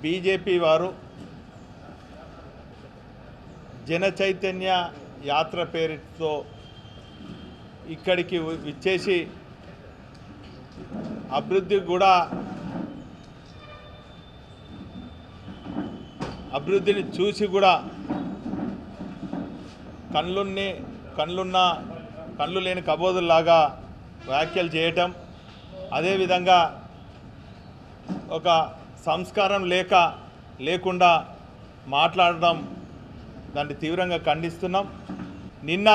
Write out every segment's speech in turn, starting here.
BJP వారు జన చైతన్య యాత్ర పేరుతో ఇక్కడికి విచ్చేసి అభివృద్ధిని చూసి కూడా కళ్ళు లేని కబోదుల్లాగా వ్యాఖ్యలు చేయటం, అదేవిధంగా ఒక సంస్కారం లేకుండా మాట్లాడడం, దాన్ని తీవ్రంగా ఖండిస్తున్నాం. నిన్న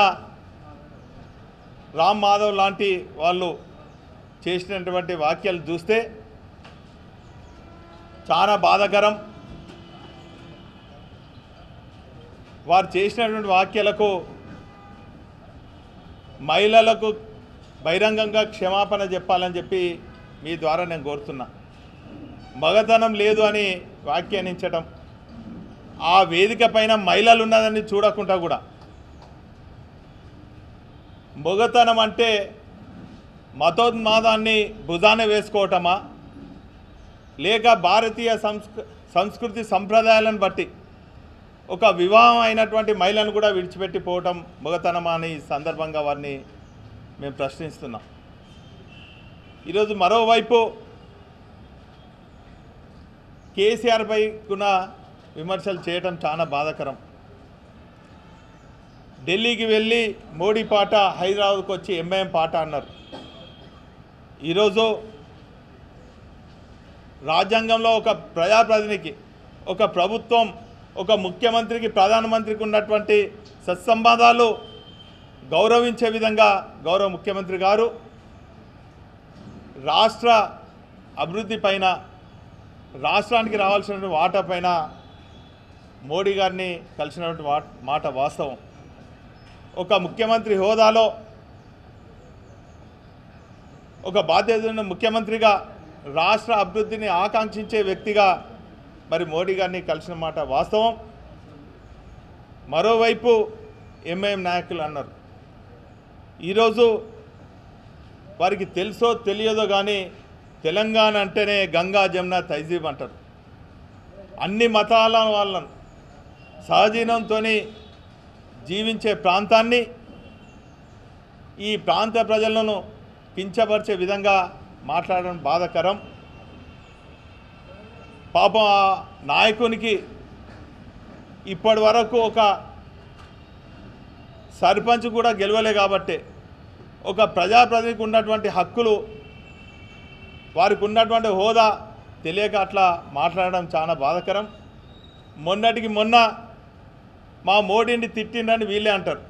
రామ్ మాధవ్ లాంటి వాళ్ళు చేసినటువంటి వ్యాఖ్యలు చూస్తే చాలా బాధాకరం. వారు చేసినటువంటి వ్యాఖ్యలకు మహిళలకు బహిరంగంగా క్షమాపణ చెప్పాలని చెప్పి మీ ద్వారా నేను కోరుతున్నా. మగతనం లేదు అని వ్యాఖ్యానించడం, ఆ వేదిక పైన మహిళలు ఉన్నదని చూడకుండా కూడా మగతనం అంటే మతోన్మాదాన్ని భుజాన వేసుకోవటమా, లేక భారతీయ సంస్కృతి సంప్రదాయాలను బట్టి ఒక వివాహం అయినటువంటి మహిళను కూడా విడిచిపెట్టిపోవటం మగతనమా అని ఈ సందర్భంగా వారిని మేము ప్రశ్నిస్తున్నాం. ఈరోజు మరోవైపు కేసీఆర్పై కూడా విమర్శలు చేయడం చాలా బాధాకరం. ఢిల్లీకి వెళ్ళి మోడీ పాట, హైదరాబాద్కు వచ్చి ఎంఐఎం పాట అన్నారు. ఈరోజు రాజ్యాంగంలో ఒక ప్రజాప్రతినిధికి, ఒక ప్రభుత్వం, ఒక ముఖ్యమంత్రికి, ప్రధానమంత్రికి ఉన్నటువంటి సత్సంబంధాలు గౌరవించే విధంగా గౌరవ ముఖ్యమంత్రి గారు రాష్ట్ర అభివృద్ధి పైన, రాష్ట్రానికి రావాల్సిన వాటా పైన మోడీ గారిని కలిసినటువంటి మాట వాస్తవం. ఒక ముఖ్యమంత్రి హోదాలో, ఒక బాధ్యత ఉన్న ముఖ్యమంత్రిగా, రాష్ట్ర అభివృద్ధిని ఆకాంక్షించే వ్యక్తిగా మరి మోడీ గారిని కలిసిన మాట వాస్తవం. మరోవైపు ఎంఐఎం నాయకులు అన్నారు, ఈరోజు వారికి తెలుసో తెలియదో కానీ తెలంగాణ అంటేనే గంగా జమున తైజీబ్ అంటారు. అన్ని మతాల వాళ్ళను సహజీవనంతో జీవించే ప్రాంతాన్ని, ఈ ప్రాంత ప్రజలను కించపరిచే విధంగా మాట్లాడడం బాధాకరం. పాపం ఆ నాయకునికి ఇప్పటి వరకు ఒక సర్పంచ్ కూడా గెలవలే కాబట్టి, ఒక ప్రజాప్రతినిధికి ఉన్నటువంటి హక్కులు, వారికి ఉన్నటువంటి హోదా తెలియక అట్లా మాట్లాడడం చాలా బాధాకరం. మొన్నటికి మొన్న మా మోడీని తిట్టిండని వీళ్ళే అంటారు.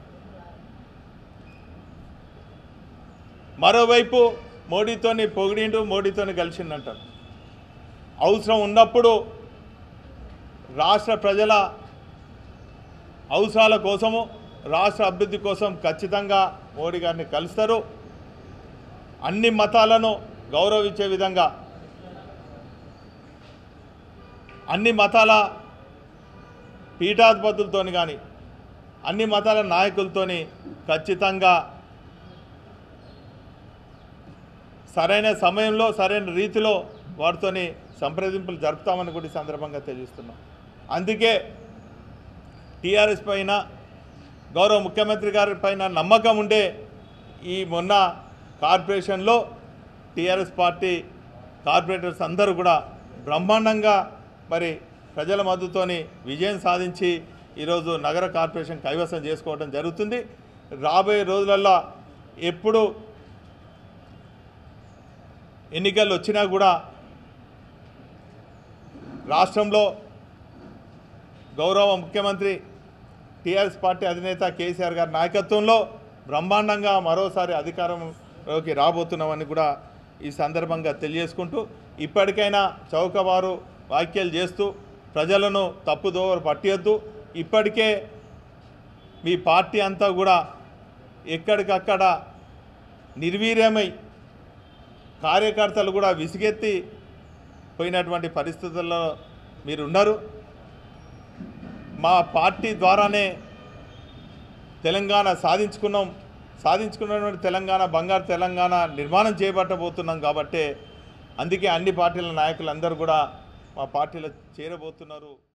మరోవైపు మోడీతోని పొగిడిండు, మోడీతోని కలిసిండంటారు. అవసరం ఉన్నప్పుడు రాష్ట్ర ప్రజల అవసరాల కోసము, రాష్ట్ర అభివృద్ధి కోసం ఖచ్చితంగా మోడీ గారిని కలుస్తారు. అన్ని మతాలను గౌరవించే విధంగా, అన్ని మతాల పీఠాధిపతులతో కానీ, అన్ని మతాల నాయకులతోని ఖచ్చితంగా సరైన సమయంలో, సరైన రీతిలో వారితోని సంప్రదింపులు జరుపుతామని కూడా ఈ సందర్భంగా తెలియజేస్తున్నాం. అందుకే టీఆర్ఎస్ పైన, గౌరవ ముఖ్యమంత్రి గారి పైన నమ్మకం ఉండే ఈ మొన్న కార్పొరేషన్లో టీఆర్ఎస్ పార్టీ కార్పొరేటర్స్ అందరూ కూడా బ్రహ్మాండంగా మరి ప్రజల మద్దతుతోని విజయం సాధించి ఈరోజు నగర కార్పొరేషన్ కైవసం చేసుకోవడం జరుగుతుంది. రాబోయే రోజులలో ఎప్పుడు ఎన్నికలు వచ్చినా కూడా రాష్ట్రంలో గౌరవ ముఖ్యమంత్రి టీఆర్ఎస్ పార్టీ అధినేత కేసీఆర్ గారి నాయకత్వంలో బ్రహ్మాండంగా మరోసారి అధికారంలోకి రాబోతున్నామని కూడా ఈ సందర్భంగా తెలియజేసుకుంటూ, ఇప్పటికైనా చౌకబారు వ్యాఖ్యలు చేస్తూ ప్రజలను తప్పుదోవ పట్టియొద్దు. ఇప్పటికే మీ పార్టీ అంతా కూడా ఎక్కడికక్కడ నిర్వీర్యమై, కార్యకర్తలు కూడా విసిగెత్తి పోయినటువంటి పరిస్థితుల్లో మీరు ఉన్నారు. మా పార్టీ ద్వారానే తెలంగాణ సాధించుకున్నటువంటి తెలంగాణ, బంగారు తెలంగాణ నిర్మాణం చేయబట్టబోతున్నాం. కాబట్టి అందుకే అన్ని పార్టీల నాయకులందరూ కూడా మా పార్టీలో చేరబోతున్నారు.